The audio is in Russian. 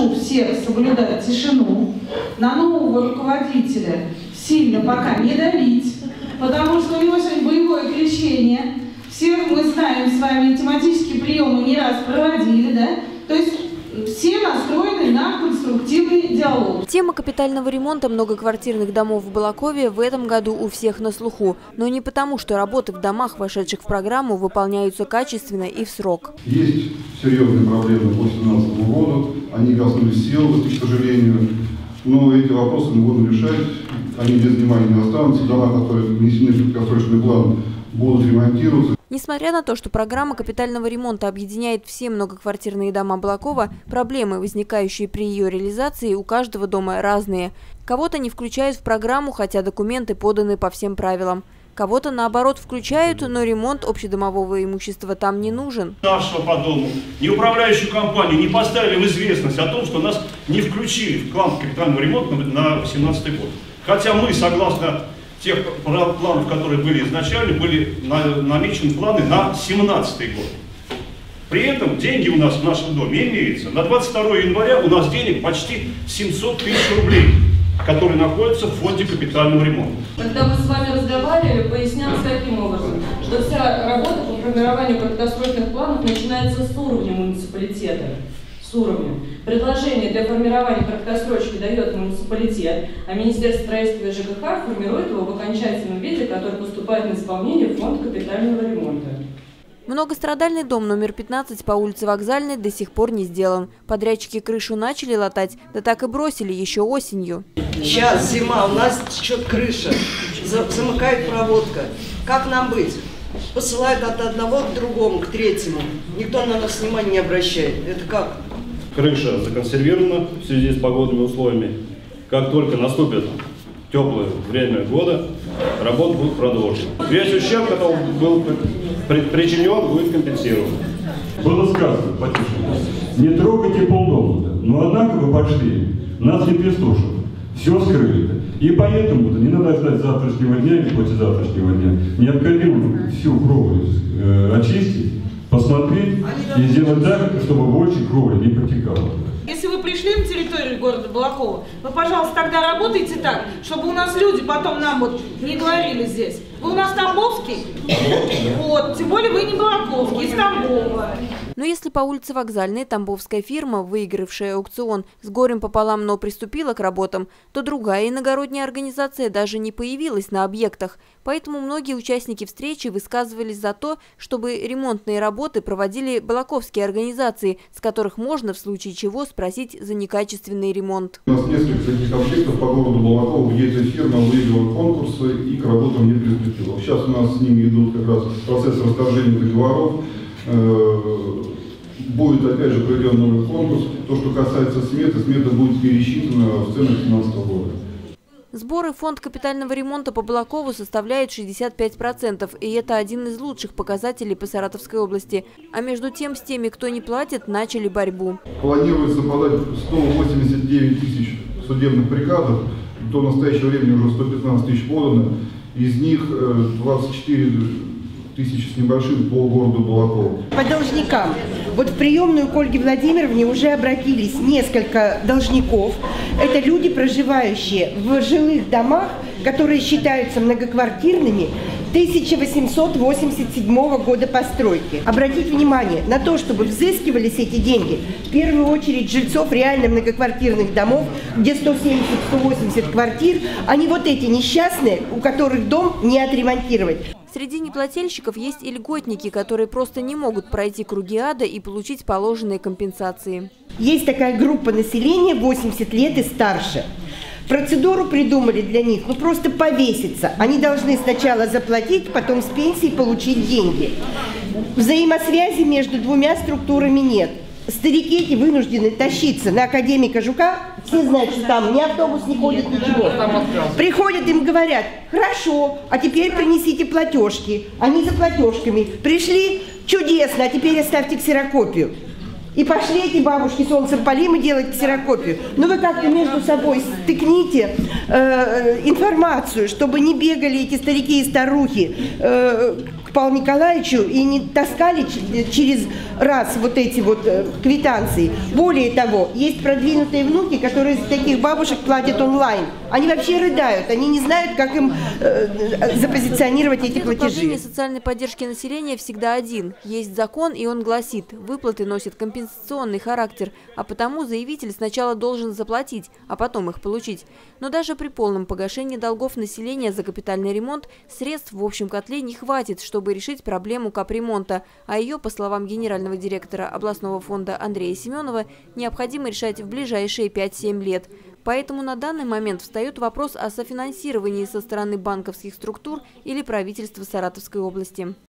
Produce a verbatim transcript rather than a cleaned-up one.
прошу всех соблюдать тишину, на нового руководителя сильно пока не давить, потому что у него сегодня боевое крещение. Всех мы знаем с вами, тематические приемы не раз проводили, да? То есть все настроены на конструктивный диалог. Тема капитального ремонта многоквартирных домов в Балакове в этом году у всех на слуху. Но не потому, что работы в домах, вошедших в программу, выполняются качественно и в срок. Есть серьезные проблемы по две тысячи семнадцатому году. Они коснулись сел, к сожалению. Но эти вопросы мы будем решать. Они без внимания не останутся. Дома, которые внесены в краткосрочный план, будут ремонтироваться. Несмотря на то, что программа капитального ремонта объединяет все многоквартирные дома Балакова, проблемы, возникающие при ее реализации, у каждого дома разные. Кого-то не включают в программу, хотя документы поданы по всем правилам. Кого-то, наоборот, включают, но ремонт общедомового имущества там не нужен. Нашего по дому, ни управляющую компанию не поставили в известность о том, что нас не включили в план капитального ремонта на две тысячи восемнадцатый год. Хотя мы, согласно тех планов, которые были изначально, были намечены планы на две тысячи семнадцатый год. При этом деньги у нас в нашем доме имеются. На двадцать второе января у нас денег почти семьсот тысяч рублей, которые находятся в фонде капитального ремонта. Когда мы с вами разговаривали, пояснялось таким образом, что вся работа по формированию краткосрочных планов начинается с уровня муниципалитета. С уровня. Предложение для формирования краткосрочки дает муниципалитет, а Министерство строительства и ЖКХ формирует его в окончательном виде, который поступает на исполнение в фонд капитального ремонта. Многострадальный дом номер пятнадцать по улице Вокзальной до сих пор не сделан. Подрядчики крышу начали латать, да так и бросили еще осенью. Сейчас зима, у нас течет крыша, замыкает проводка. Как нам быть? Посылают от одного к другому, к третьему. Никто на нас внимания не обращает. Это как? Крыша законсервирована в связи с погодными условиями. Как только наступит теплое время года, работы будут продолжены. Весь ущерб, который был причинен, будет компенсирован. Было сказано, потише, не трогайте полдома, но однако вы пошли, нас не пестушат, все скрыли. И поэтому не надо ждать завтрашнего дня или послезавтрашнего дня. Необходимо всю кровлю э, очистить, посмотреть и сделать так, чтобы больше кровли не потекало. Если вы пришли на территорию города Балакова, вы, пожалуйста, тогда работайте так, чтобы у нас люди потом нам вот не говорили здесь. Вы у нас тамбовский? Вот, тем более вы не балаковский, из Тамбова. Но если по улице Вокзальной тамбовская фирма, выигравшая аукцион, с горем пополам, но приступила к работам, то другая иногородняя организация даже не появилась на объектах. Поэтому многие участники встречи высказывались за то, чтобы ремонтные работы проводили балаковские организации, с которых можно в случае чего спросить за некачественный ремонт. У нас несколько таких объектов по городу Балакова, где эта фирма выиграла конкурсы и к работам не приступила. Сейчас у нас с ними идут как раз процесс расторжения договоров. Будет опять же проведен новый конкурс. То, что касается сметы, смета будет пересчитана в ценах две тысячи семнадцатого года. Сборы фонд капитального ремонта по Балакову составляют шестьдесят пять процентов, и это один из лучших показателей по Саратовской области. А между тем, с теми, кто не платит, начали борьбу. Планируется подать сто восемьдесят девять тысяч судебных приказов, до настоящего времени уже сто пятнадцать тысяч подано, из них двадцать четыре тысячи с небольшим по городу Балакову. По должникам. Вот в приемную к Ольге Владимировне уже обратились несколько должников. Это люди, проживающие в жилых домах, которые считаются многоквартирными, тысяча восемьсот восемьдесят седьмого года постройки. Обратить внимание на то, чтобы взыскивались эти деньги, в первую очередь жильцов реально многоквартирных домов, где сто семьдесят — сто восемьдесят квартир, а не вот эти несчастные, у которых дом не отремонтировать. Среди неплательщиков есть и льготники, которые просто не могут пройти круги ада и получить положенные компенсации. Есть такая группа населения восемьдесят лет и старше. Процедуру придумали для них, ну просто повеситься. Они должны сначала заплатить, потом с пенсии получить деньги. Взаимосвязи между двумя структурами нет. Старики эти вынуждены тащиться на академика Жука, все знают, что там ни автобус не ходит, ничего. Приходят, им говорят: хорошо, а теперь принесите платежки. Они за платежками. Пришли, чудесно, а теперь оставьте ксерокопию. И пошли эти бабушки солнцем полимы делать ксерокопию. Но вы как-то между собой стыкните э, информацию, чтобы не бегали эти старики и старухи э, к Павлу Николаевичу и не таскали через раз вот эти вот э, квитанции. Более того, есть продвинутые внуки, которые за таких бабушек платят онлайн. Они вообще рыдают, они не знают, как им э, запозиционировать эти платежи. Управление социальной поддержки населения всегда один. Есть закон, и он гласит, выплаты носят компенсационный характер, а потому заявитель сначала должен заплатить, а потом их получить. Но даже при полном погашении долгов населения за капитальный ремонт средств в общем котле не хватит, чтобы решить проблему капремонта, а ее, по словам генерального директора областного фонда Андрея Семенова, необходимо решать в ближайшие пять-семь лет. Поэтому на данный момент встает вопрос о софинансировании со стороны банковских структур или правительства Саратовской области.